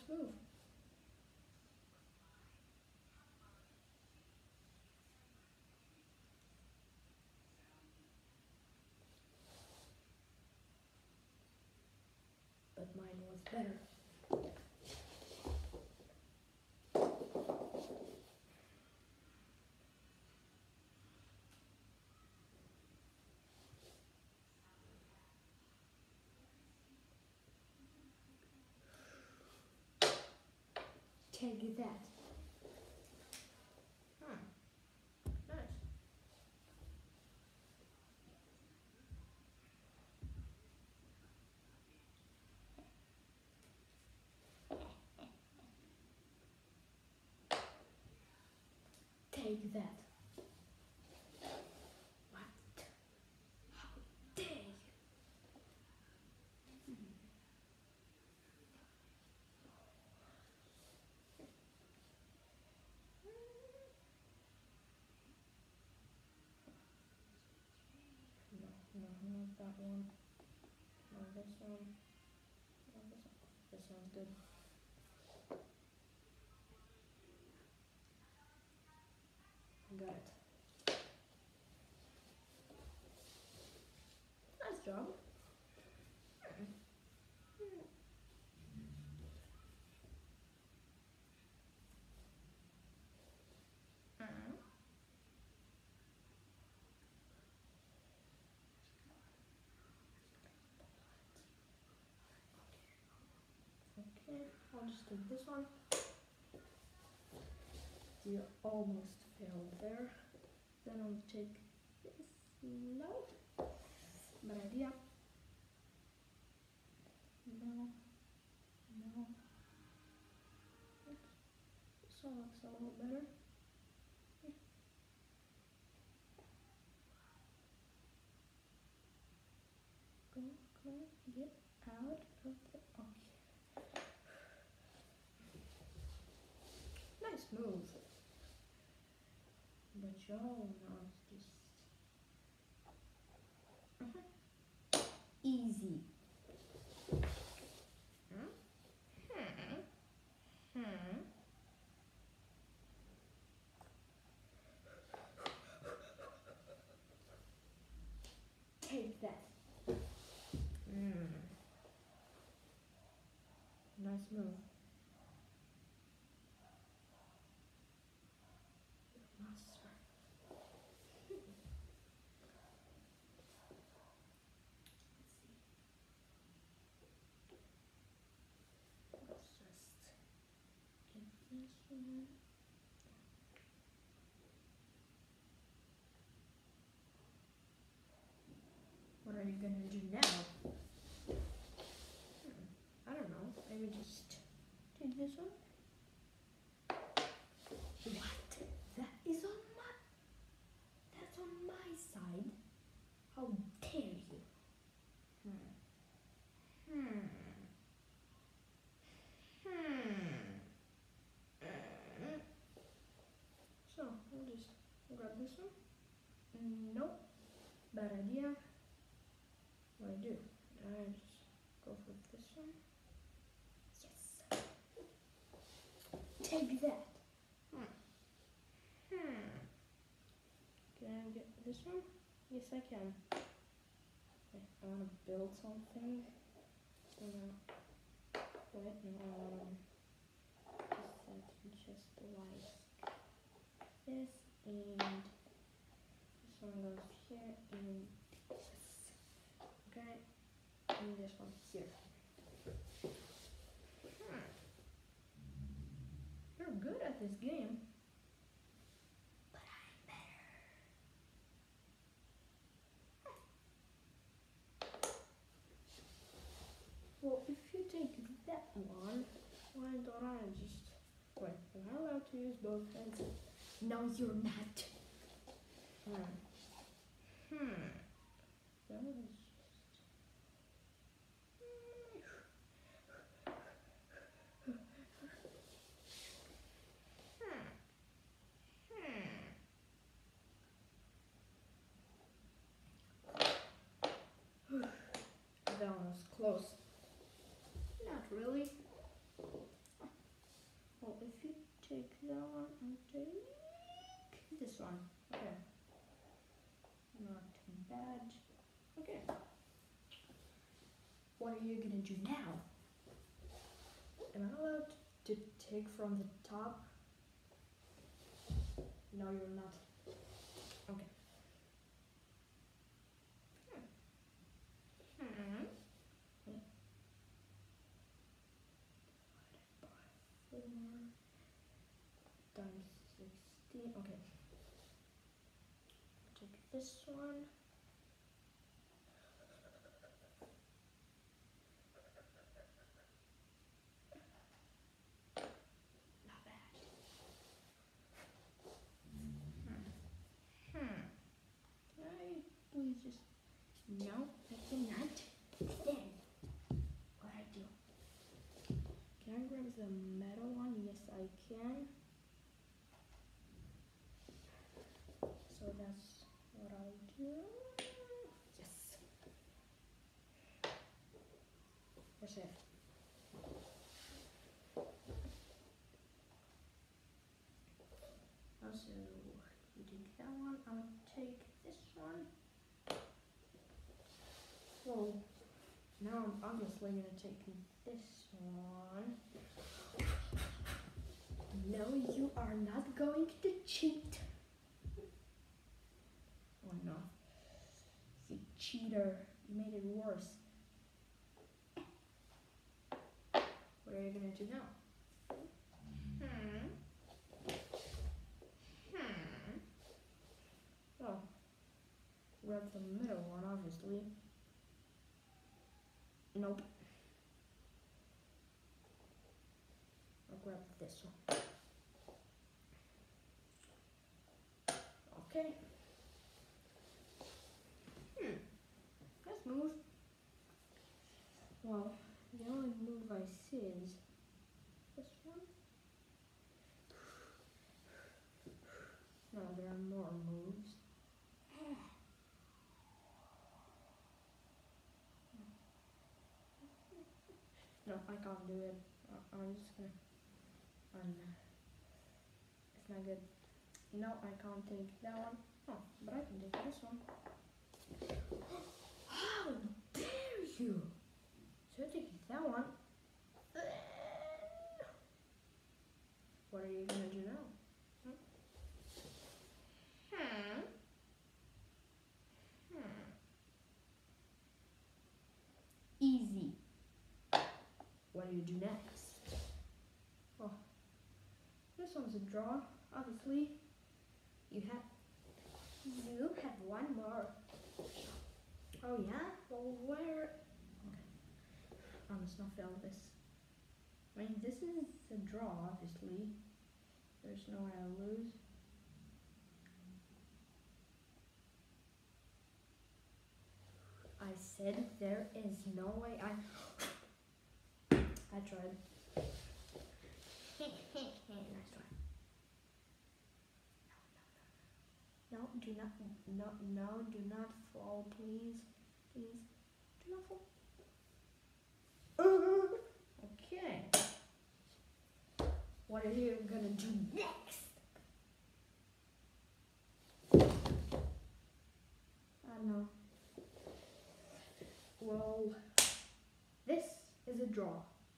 move. But mine was better. Take that. Nice. Take that. What? How dare you? No, not that one. No, this one. No, this one. This one's good. Got it. Nice job. Okay, I'll just take this one. You almost failed there. Then I'll take this. No. Bad idea. No. No. Oops. This one looks a little better. Go, get out of the... Okay. Nice move. But yo, now it's just... Easy. Take that. Nice move. Master. Let's just get this one. What are you gonna do now? I don't know. Maybe just take this one. What? That is on my... That's on my side. How dare you? So, I'll just grab this one. Nope. Bad idea. What I do? I just go for this one. Yes. Take that. Can I get this one? Yes, I can. Okay, I want to build something. So now, wait, no, just like this, and this one goes here, and this. Okay, and this one here. You're good at this game. But I'm better. Well, if you take that one, why don't I just... Wait, am I allowed to use both hands? No, you're not. That was just... That one was close. Not really. take that one. I'll take this one. Okay. Not too bad. Okay. What are you gonna do now? Am I allowed to take from the top? No, you're not. Okay. By 4 times 16. Okay. Take this one. Not bad. Can I please just... No, I cannot. Then, what I do? Can I grab the metal one? Yes, I can. So that's what I'll do. Yes. We're safe. Also, you take that one. I'll take this one. Well, now I'm obviously gonna take this one. No, you are not going to cheat. Oh no. You cheater. You made it worse. What are you gonna do now? Well, grab the middle one, obviously. Nope. I'll grab this one. Okay. Let's move. Well, the only move I see is this one. No, there are more moves. No, I can't do it. I'm just gonna... it's not good. No, I can't take that one. Oh, but I can take this one. How dare you! So I take that one. What are you gonna do now? Easy. What do you do next? Oh, this one's a draw, obviously. You have one more. Oh yeah? Well, where? Okay. I must not fail this. I mean, this is a draw, obviously. There's no way I'll lose. I said there is no way I tried. Nice try. No, do not fall, please. Please, do not fall. Okay. What are you gonna do next? I don't know. Well, this is a draw.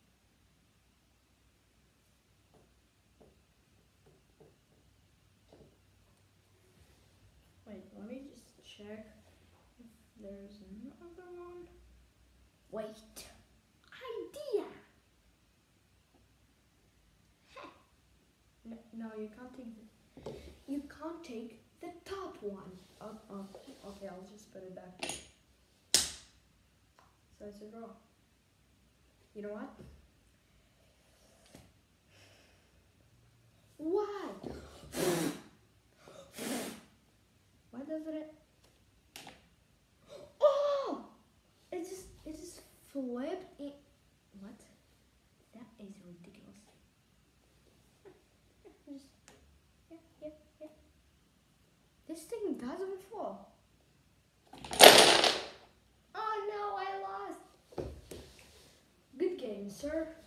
Wait, let me just check if there's another one. Wait, idea! No, you can't take the top one. Okay, I'll just put it back. So it's a draw. You know what? Why? Why doesn't it? Oh! It just flipped it. What? That is ridiculous. Yeah. This thing doesn't fall. Oh no, I lost. Good game, sir.